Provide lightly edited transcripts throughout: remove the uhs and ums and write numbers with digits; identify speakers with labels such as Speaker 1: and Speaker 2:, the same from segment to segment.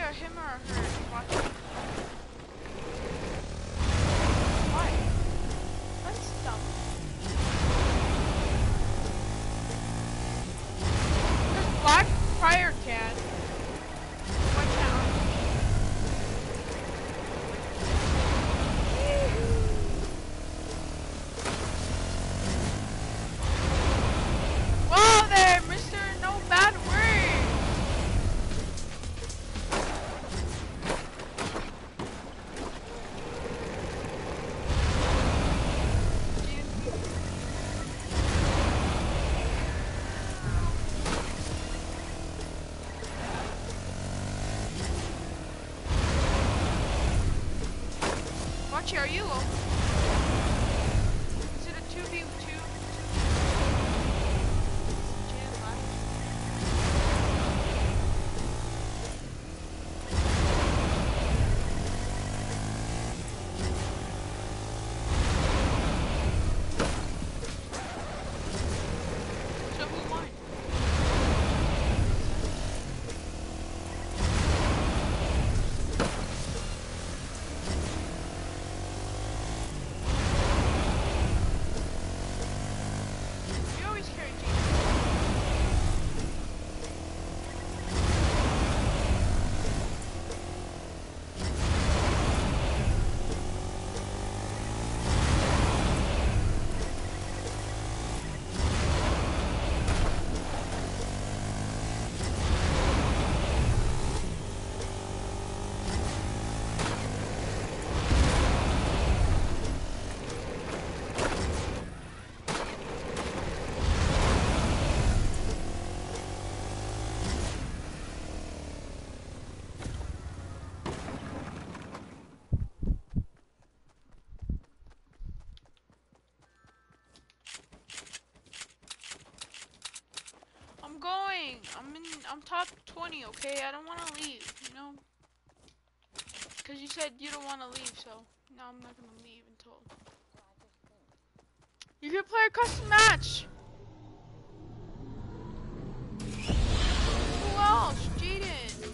Speaker 1: either him or her watching. Why? That's dumb. There's black fire can. What town? Whoa there, Mr. No Bad Word. Watch, are you low? Is it a 2v2? So who won? You always carry Jason. I'm going. I'm top 20, okay? I don't want to leave, you know? Because you said you don't want to leave, so no, I'm not going to leave until... You can play a custom match! Who else? Jaden!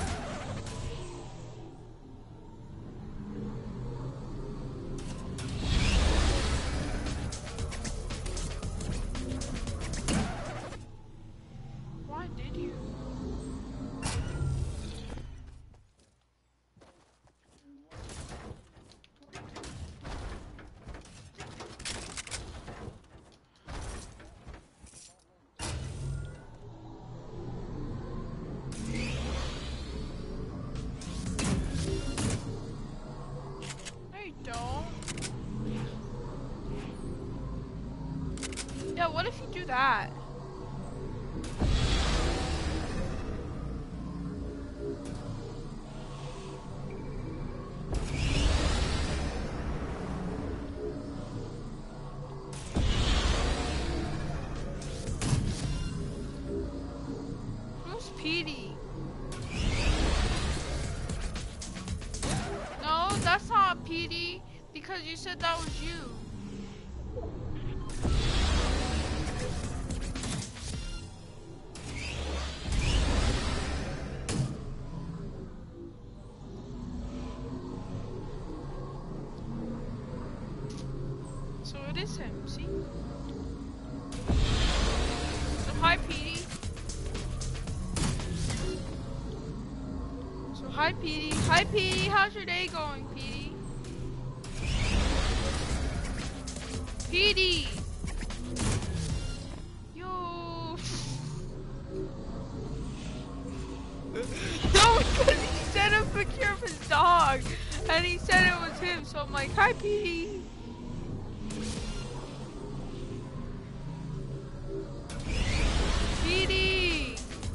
Speaker 1: Why did you? No, you don't. Yeah, what if you do that? Who's Petey? No, that's not Petey, because you said that was you. So it is him, see? So hi, Petey. So hi, Petey. Hi, Petey. How's your day going, Petey? Petey! Yo! No, because he sent a picture of his dog, and he said it was him, so I'm like, hi, Petey! Petey!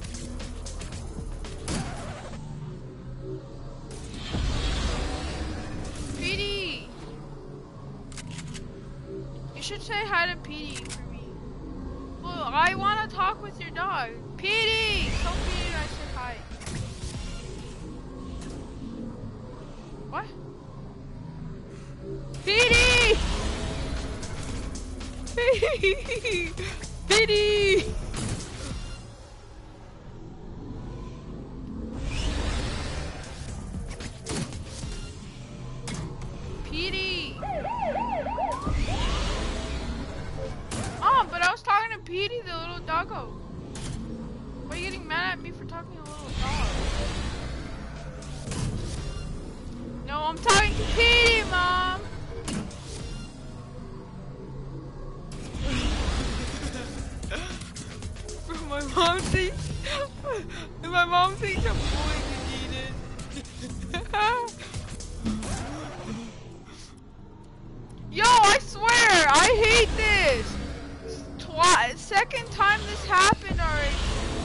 Speaker 1: Petey! You should say hi to Petey for me. Well, I want to talk with your dog. Petey! Tell Petey I said hi. What? Petey! Petey! Petey! Coco? Why are you getting mad at me for talking to a little dog? No, I'm talking to Kitty, Mom! My mom thinks... my mom thinks I'm bullying Eden. Yo, I swear, I hate this! Second time this happened already.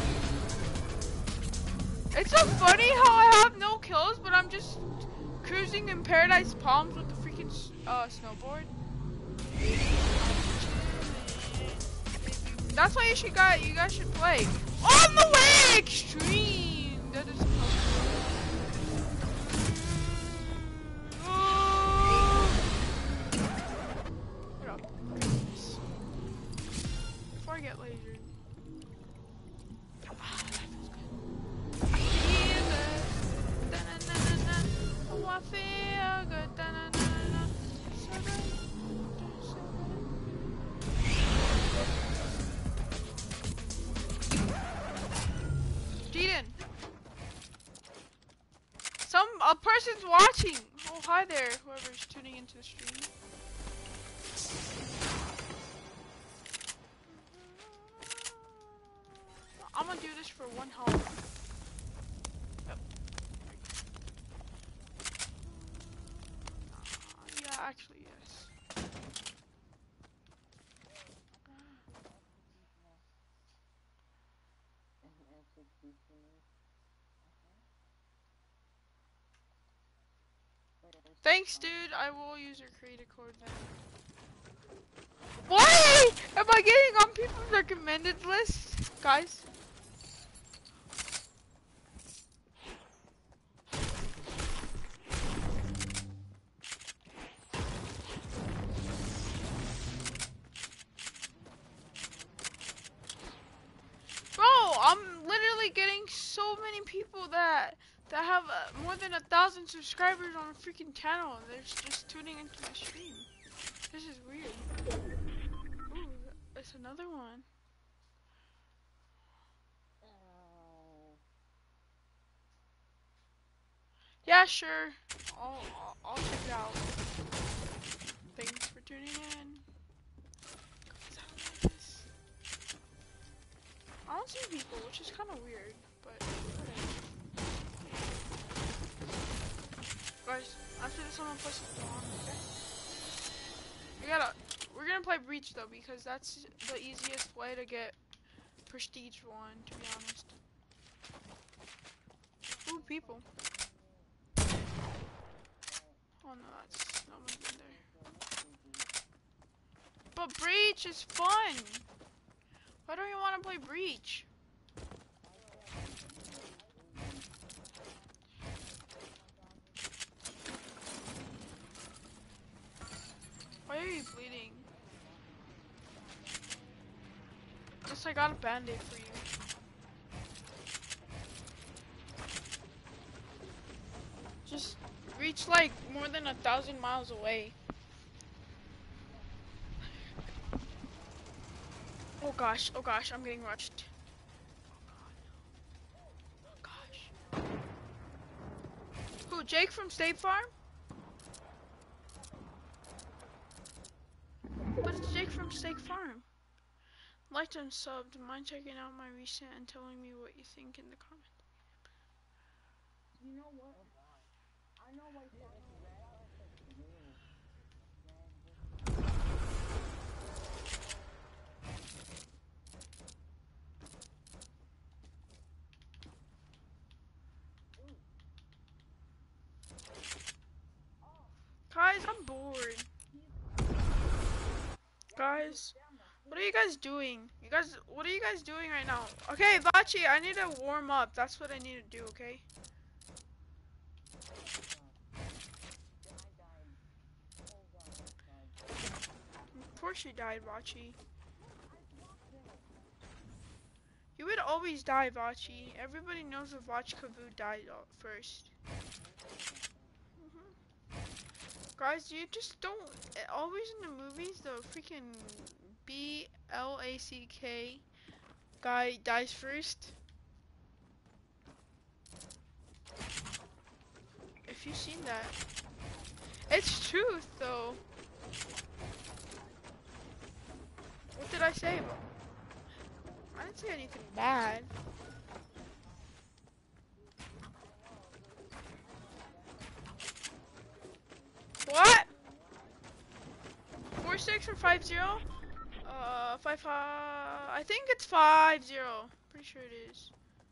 Speaker 1: It's so funny how I have no kills, but I'm just cruising in Paradise Palms with the freaking snowboard. That's why you guys should play. On the way extreme. That is Hold up. Before I get lasered. Ah, that feels good. I feel good. Da-na-na-na-na. Oh, I feel good. Da-na-na-na-na. So good. So good. Jaden. A person's watching. Oh, hi there, whoever's tuning into the stream. I'm gonna do this for one health. Yep. Yeah, actually, yes. Thanks, dude. I will use your creator code then. Why am I getting on people's recommended list, guys? Bro, I'm literally getting so many people that have more than 1,000 subscribers on a freaking channel, and they're just tuning into my stream. This is weird. Ooh, it's another one. Yeah, sure. I'll check it out. Thanks for tuning in. I don't see people, which is kind of weird, but whatever. Guys, after this, I'm gonna play some Dawn, okay? We're gonna play Breach though, because that's the easiest way to get Prestige 1, to be honest. Ooh, people. Oh no, that's no one's in there. But Breach is fun! Why don't you want to play Breach? Why are you bleeding? Guess I got a band-aid for you. Just reach like more than 1,000 miles away. Oh gosh, I'm getting rushed. Oh gosh. Who, Jake from State Farm? But it's Jake from State Farm. Liked and subbed. Mind checking out my recent and telling me what you think in the comments.
Speaker 2: You know what? I know what you're
Speaker 1: Guys, I'm bored. Guys, what are you guys doing? What are you guys doing right now? Okay, Vachi, I need to warm up. That's what I need to do, okay? Of course you died, Vachi. You would always die, Vachi. Everybody knows that Vachkavu died first. Guys, you just don't... Always in the movies, the freaking BLACK Guy dies first. If you've seen that. It's truth though. What did I say? I didn't say anything bad. What? 4-6 or 5-0? 5-5. I think it's 5-0. Pretty sure it is.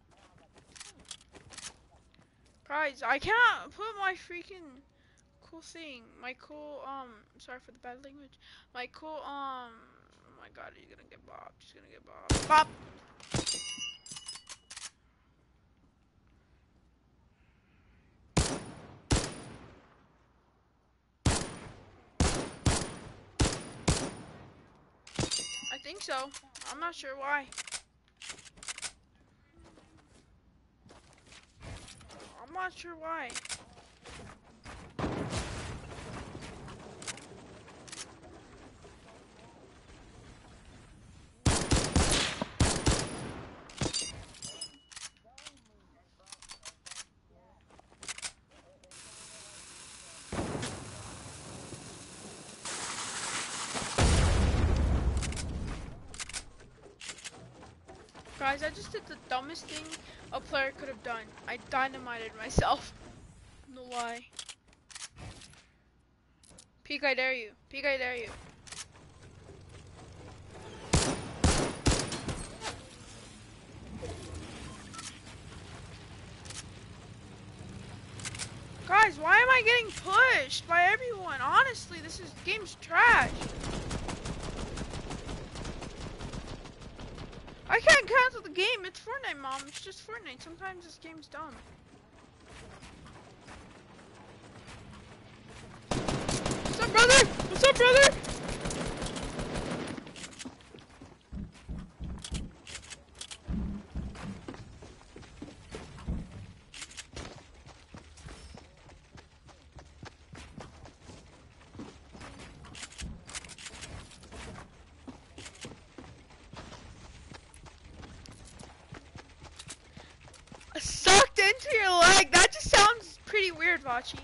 Speaker 1: Guys, I can't put my freaking cool thing. My cool, sorry for the bad language. My cool, oh my god, he's gonna get bopped. He's gonna get bopped. Bop! I think so. I'm not sure why. I'm not sure why. Guys, I just did the dumbest thing a player could have done. I dynamited myself. No lie. Peek, I dare you. Peek, I dare you. Guys, why am I getting pushed by everyone? Honestly, game's trash. I can't cancel the game. It's Fortnite, Mom. It's just Fortnite. Sometimes this game's dumb. What's up, brother? What's up, brother? Sucked into your leg. That just sounds pretty weird, Vachi.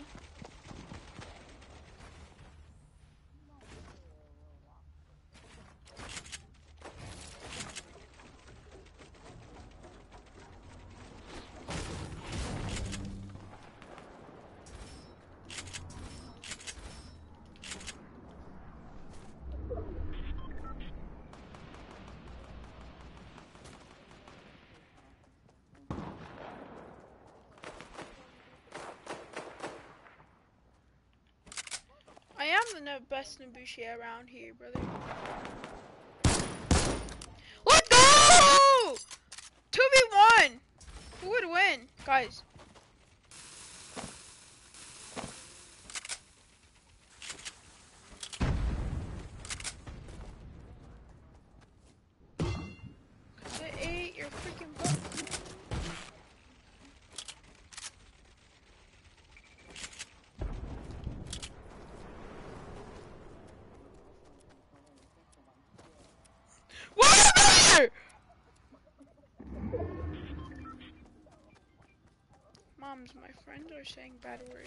Speaker 1: I am the best Nabushi around here, brother. Let's go! 2v1! Who would win? Guys. I ate your freaking butt. Whatever! Moms, my friends are saying bad words.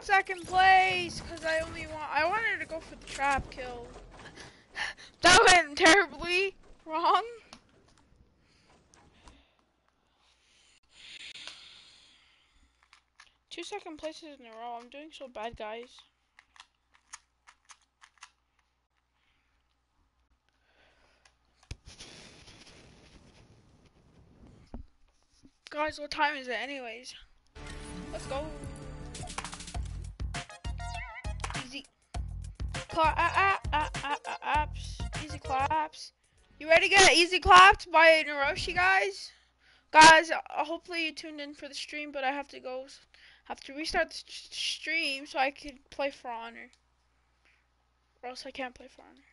Speaker 1: second place because I wanted to go for the trap kill. That went terribly wrong. Two second places in a row. I'm doing so bad, guys. Guys, what time is it anyways? Let's go. Easy. Claps. Easy claps. You ready to get easy clapped by Naroshi, guys? Guys, hopefully you tuned in for the stream, but I have to go. Have to restart the stream so I can play for Honor. Or else I can't play for Honor.